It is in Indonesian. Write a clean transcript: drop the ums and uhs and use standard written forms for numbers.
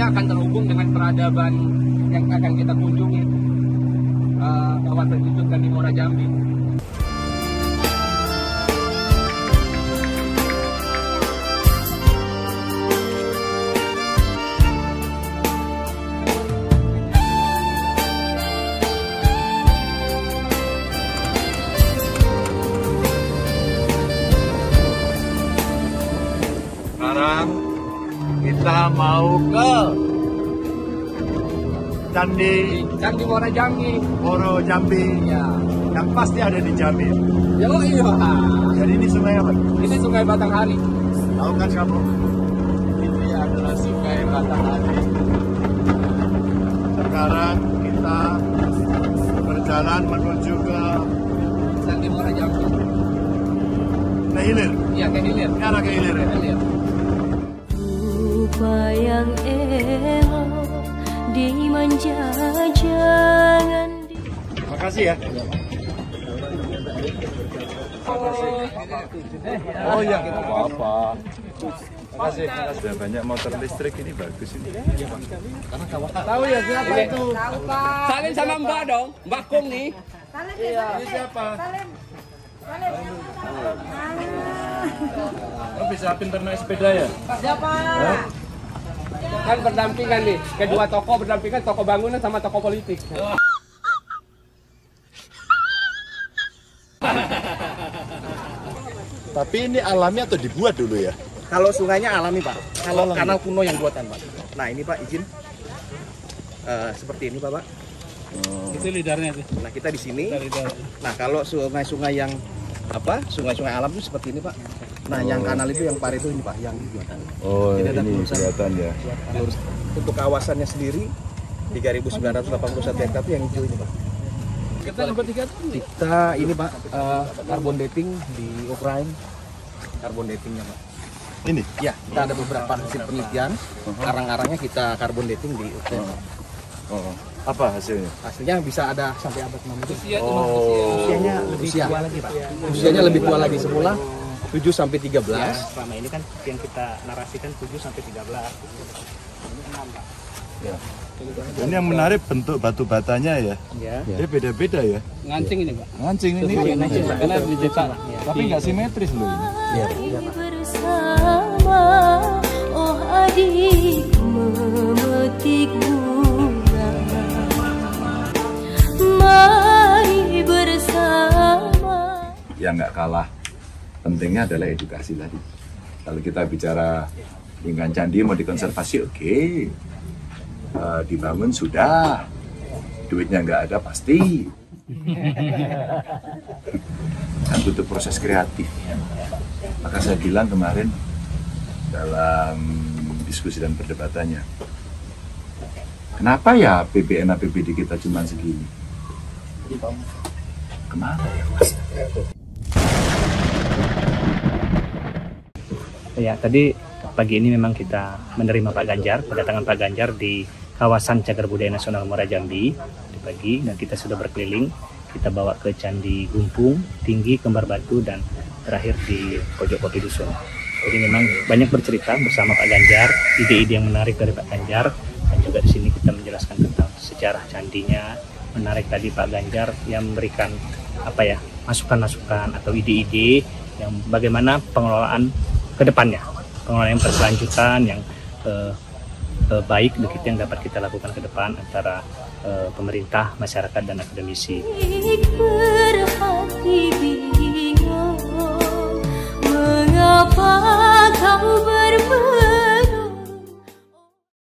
Anda akan terhubung dengan peradaban yang akan kita kunjungi, kawasan itu Candi Muara Jambi. Sekarang kita mau ke Candi Muara Jambi. Muara Jambi, Ya. yang pasti ada di Jambi. Ya, oh iya. Jadi ini sungai apa? Ini Sungai Batanghari. Tahu kan kamu? Ini adalah Sungai Batanghari. Sekarang kita berjalan menuju ke Candi Muara Jambi. Hilir. Iya, ke hilir. Ini arah ke hilir ya? Hilir. Rupa yang elok dimanja jangan Makasih ya. Oh iya, apa-apa. Makasih. Sudah banyak motor listrik ini, bagus ini. Tahu ya siapa itu? Tahu Pak. Salim sama Mbak dong, Mbak Kung nih. Salim Iya. Ini siapa? Salim. Oh, bisa pinter naik sepeda ya? Siapa? Kan berdampingan nih, kedua tokoh berdampingan, tokoh bangunan sama tokoh politik. Tapi ini alami atau dibuat dulu ya? Kalau sungainya alami Pak, kalau kanal kuno yang buatan Pak. Nah ini Pak izin, seperti ini Pak. Itu lidarnya tuh. Nah kita di sini. Nah kalau sungai-sungai yang sungai-sungai alam itu seperti ini Pak. Nah yang kanal itu yang pare itu ini Pak, yang buatan. Oh, Jadi ada ini tulisan. kelihatan ya. Lurus. Untuk kawasannya sendiri 3.981 hektar itu yang hijau ini Pak. Kita nomor 3 tuh. Kita ini Pak, carbon dating di Ukraine, carbon datingnya Pak. Ini? Ya, kita ada beberapa hasil penelitian, karang-karangnya kita carbon dating di Ukraine Pak. Oh, apa hasilnya? Hasilnya bisa ada sampai abad 6 itu. Oh, Usianya lebih tua lagi Pak. Usianya lebih tua lagi, semula 7 sampai 13. Ya, selama ini kan yang kita narasikan 7 sampai 13. ya. Ini yang menarik bentuk batu batanya ya. Ya. Dia beda-beda ya. Ngancing ini, Pak. Ngancing ini. Karena dicetak. Tapi nggak simetris loh ini. bersama. Oh adik memetik bunga, mari bersama. Yang nggak kalah pentingnya adalah edukasi tadi. Kalau kita bicara lingkungan candi mau dikonservasi, oke. Dibangun sudah, duitnya nggak ada pasti. Kan butuh proses kreatif. Maka saya bilang kemarin dalam diskusi dan perdebatannya, kenapa ya PBN APBD kita cuma segini? Kemana ya Mas? Ya, tadi pagi ini memang kita menerima Pak Ganjar, kedatangan Pak Ganjar di kawasan Cagar Budaya Nasional Muara Jambi di pagi, dan kita sudah berkeliling. Kita bawa ke Candi Gumpung, Tinggi, Kembar Batu, dan terakhir di Pojok Kopi Dusun. Jadi memang banyak bercerita bersama Pak Ganjar, ide-ide yang menarik dari Pak Ganjar, dan juga di sini kita menjelaskan tentang sejarah candinya. Menarik tadi Pak Ganjar yang memberikan masukan-masukan atau ide-ide yang bagaimana pengelolaan ke depannya, pengelolaan yang berkelanjutan, yang baik begitu yang dapat kita lakukan ke depan antara pemerintah, masyarakat, dan akademisi. Berhati bingung, mengapa kau